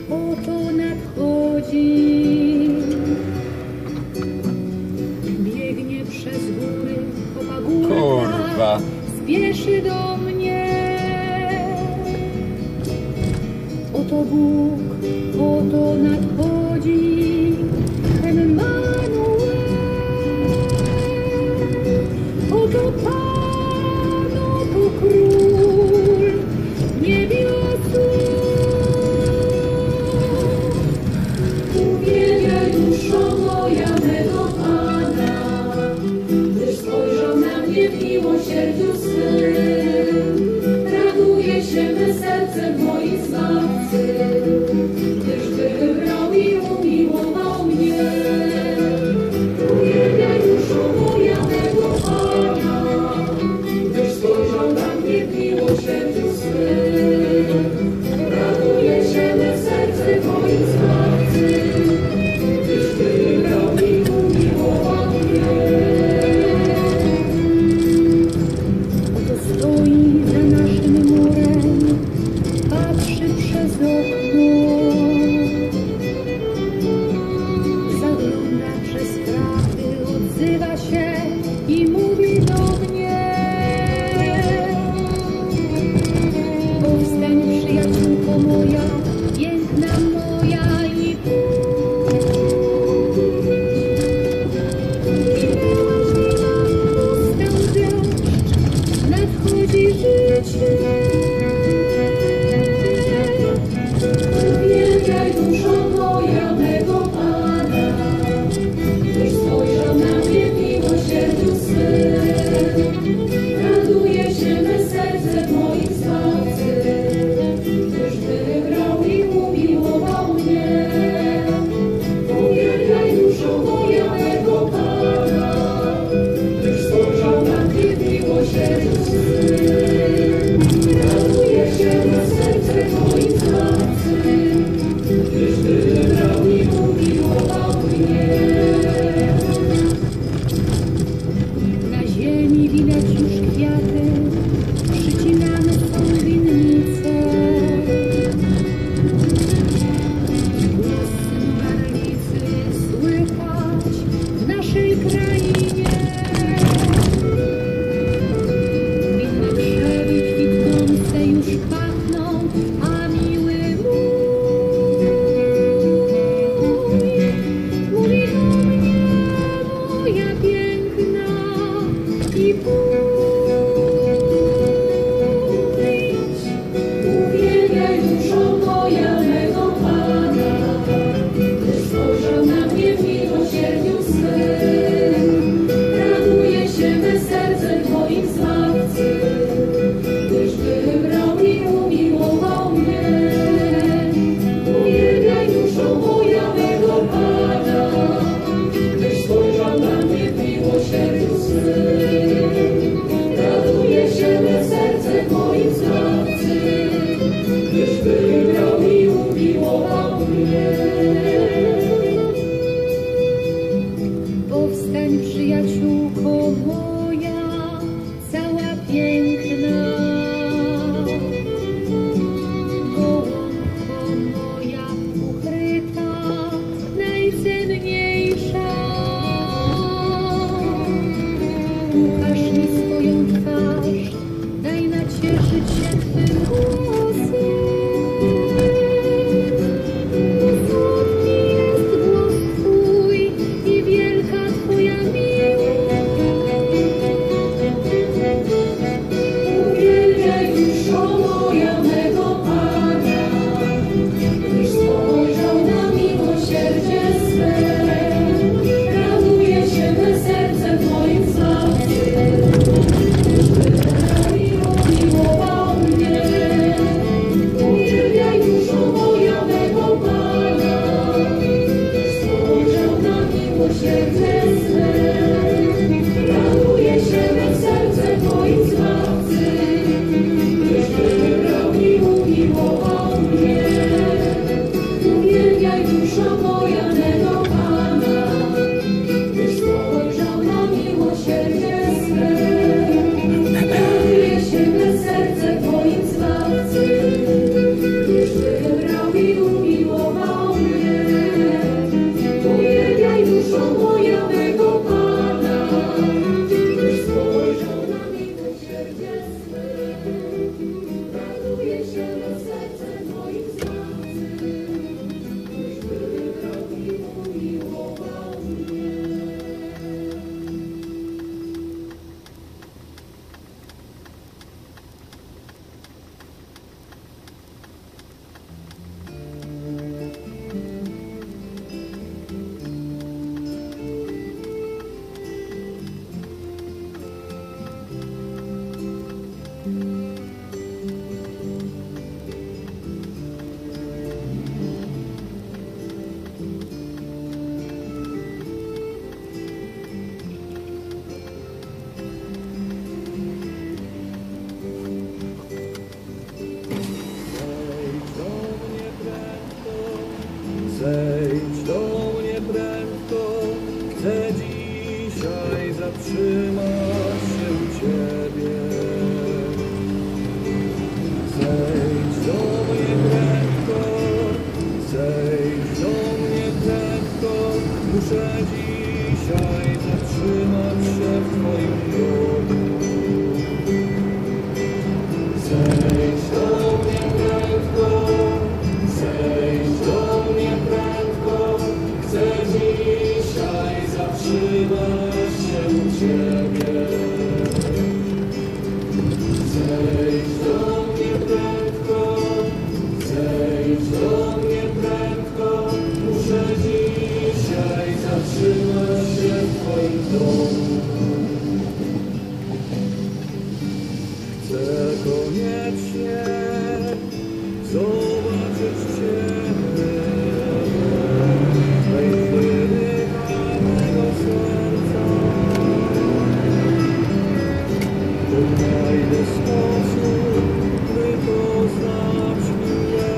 oto nadchodzi. Biegnie przez góry po pagórkach, Kurwa. spieszy do mnie. Oto Bóg, oto nadchodzi, Emmanuel. Oto Pan, oto Król niebiosu. Uwielbiaj duszo moja mego Pana, gdyż spojrzał na mnie w miłosierdziu swym. Raduje się me serce w moim Zbawcy, gdyż wybrał i umiłował mnie. Uwielbiaj duszo moja mego Pana, gdyż spojrzał na mnie w miłosierdziu swym. Raduje się me serce w moim Zbawcy, gdyż wybrał i umiłował mnie. Oto stoi za naszym murem, patrzy przez okno, zagląda przez kraty, odzywa się i mówi do mnie. Powstań, przyjaciółko moja, piękna moja i pójdź. Powstał deszcz, nadchodzi życie. Uwielbiaj duszo moja mego Pana, gdyż spojrzał na mnie w miłosierdziu swym. Raduje się me serce w moim Zbawcy, gdyż wybrał dzisiaj zatrzymać się w Twoim domu. Zejdź do mnie prędko, zejdź do mnie prędko, chcę dzisiaj zatrzymać się u Ciebie. Zejdź do mnie prędko, zejdź do mnie prędko, muszę dzisiaj zatrzymać się w Twoim domu. Chcę koniecznie zobaczyć Ciebie, wejdź do jedyka mego serca. Odnajdę sposób, by poznać mnie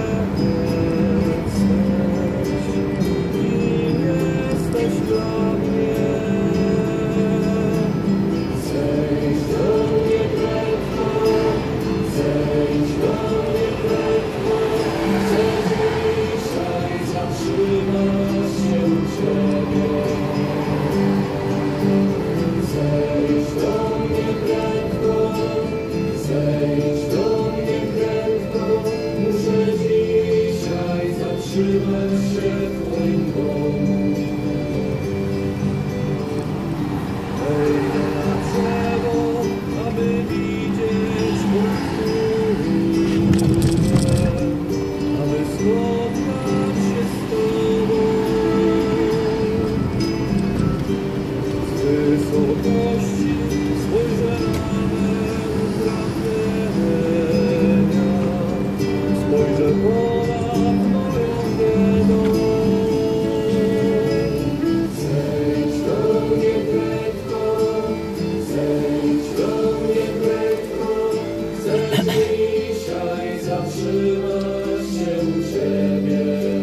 jesteś, kim jesteś dla mnie. Zejdź do mnie prędko, zejdź do mnie prędko, chcę dzisiaj zatrzymać się u Ciebie. Zejdź do mnie prędko, zejdź do mnie prędko, muszę dzisiaj zatrzymać się w Twoim domu. Wejdę na drzewo, aby widzieć powtórkę, aby spotkać się z Tobą. Z wysokości spojrzę na me utrapienia, spojrzę ponad moją biedą. Zejdź do mnie prędko, zejdź do mnie prędko, chcę dzisiaj zatrzymać się u Ciebie.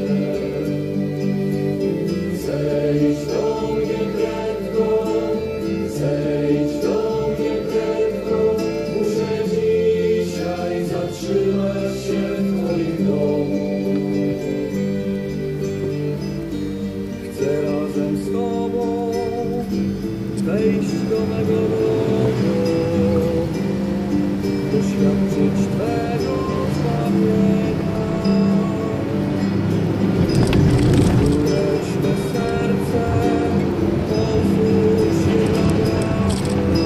Zejdź do mnie prędko, zejdź do mnie prędko, muszę dzisiaj zatrzymać się w Twoim domu. Chcę razem z Tobą wejść do mego domu, doświadczyć Twego zbawienia. Lecz me serce pozwól się nabrać,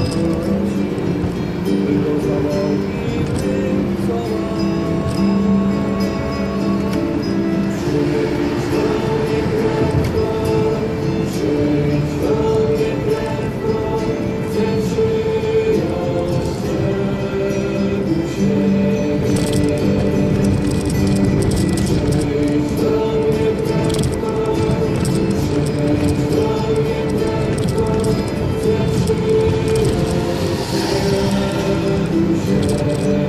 by go zawałki tym, co mam. Przyjdź do mnie prędko, przyjdź do mnie prędko, chcę przyjąć Cię u siebie. Przyjdź do mnie prędko, przyjdź do mnie prędko, chcę przyjąć Cię u siebie.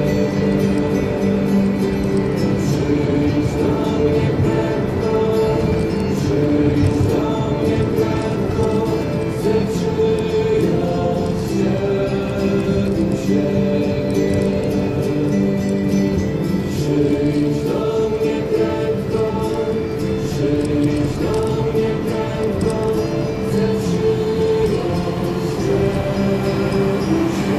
Przyjdź do mnie prędko, przyjdź do mnie prędko, chcę przyjąć Cię u siebie. Przyjdź do mnie prędko, przyjdź do mnie prędko, chcę przyjąć Cię u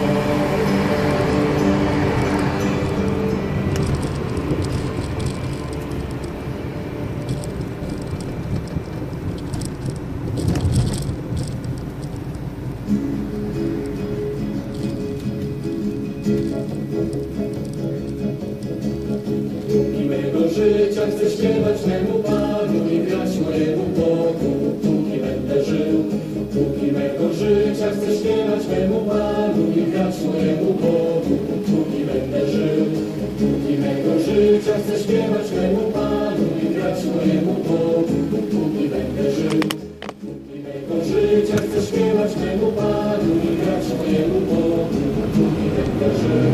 Póki mego życia chcę śpiewać memu Panu i grać mojemu Bogu, póki będę żył. Póki mego życia chcę śpiewać memu Panu i grać mojemu Bogu, póki będę żył. Póki mego życia chcę śpiewać memu Panu i grać mojemu Bogu, póki będę żył. Póki mego życia chcę śpiewać memu Panu i grać mojemu Bogu, póki będę żył.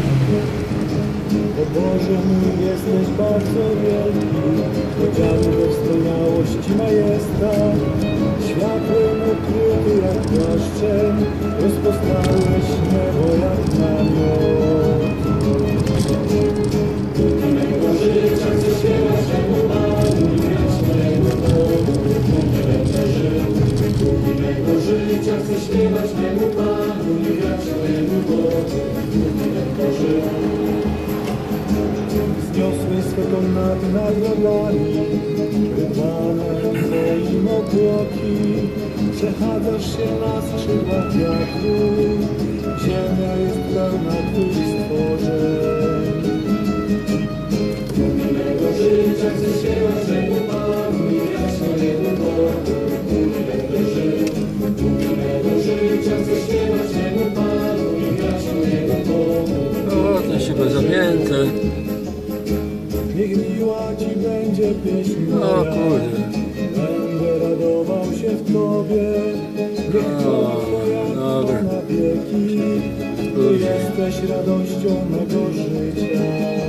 O Boże mój, jesteś bardzo wielki, odziany we wspaniałości majestat. Światłem ukryty jak płaszczem, rozpoznałeś niebo jak namiot. Póki mego życia chcę śpiewać memu Panu i grać mojemu Bogu, póki będę żył. Podniosłeś swego nad nagrodami, wyrwane twoim obłoki. Przechadzasz się na skrzydłach wiatru, ziemia jest pełna Twych stworzeń. Póki mego życia chcę śpiewać memu Panu i grać mojemu Bogu, póki będę żył. Póki mego życia chcę śpiewać memu Panu i grać mojemu Bogu. O, to się go zamięte. Niech miła Ci będzie pieśń O moja, kurde. będę radował się w Tobie. Niech chwała Twoja trwa na wieki, Ty jesteś radością mego życia.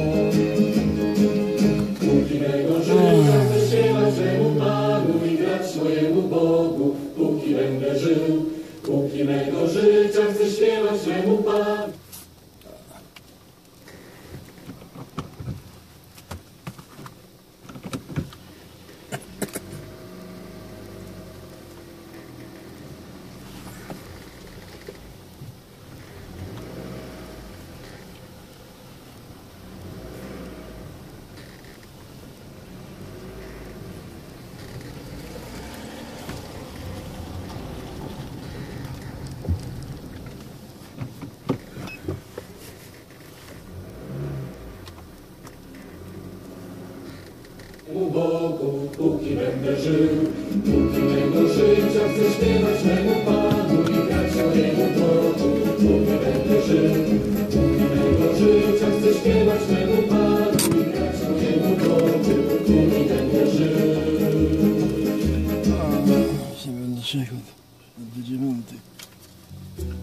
Póki mego życia chcę śpiewać memu Panu i grać mojemu Bogu, póki będę żył. Póki mego życia chcę śpiewać memu Panu. Bogu, póki będę żył, póki mego życia chcę śpiewać memu Panu i grać mojemu Bogu, póki będę żył, póki mego życia chcę śpiewać memu Panu i grać mojemu Bogu, póki będę żył. 7 do 3 od 9.